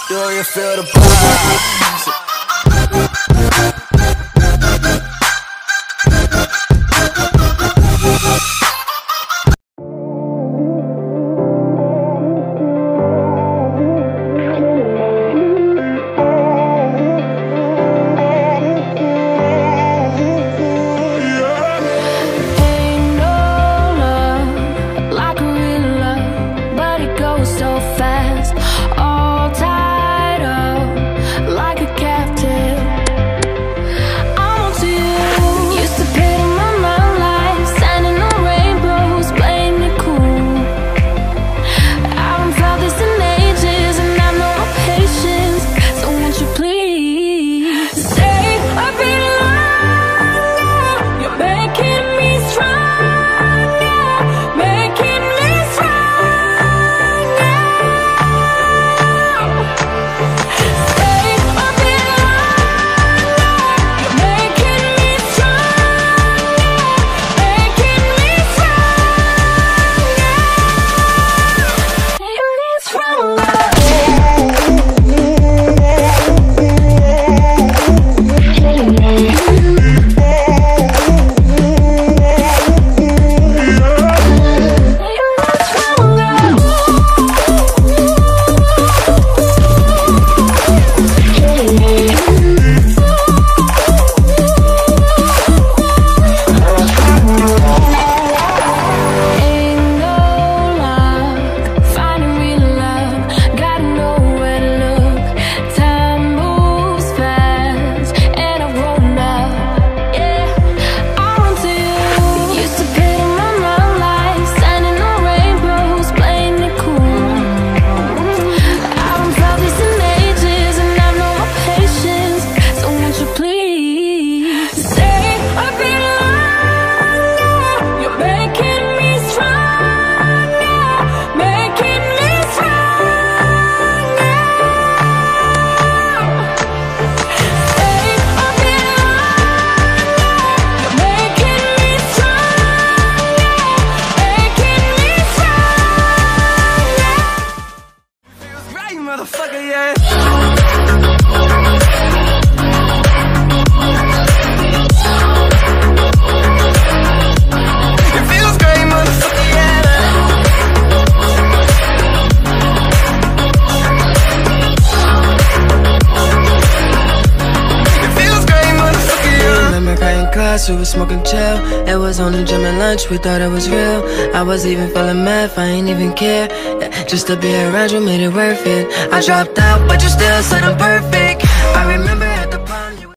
Do you feel the vibes? Motherfucker, yeah. It feels great, motherfucker, yeah. It feels great, motherfucker, yeah. Remember cutting class, we was smoking chill. It was on the gym and lunch, we thought it was real. I was even feeling math, I ain't even care. Just to be around you made it worth it. I dropped out, but you still said I'm perfect.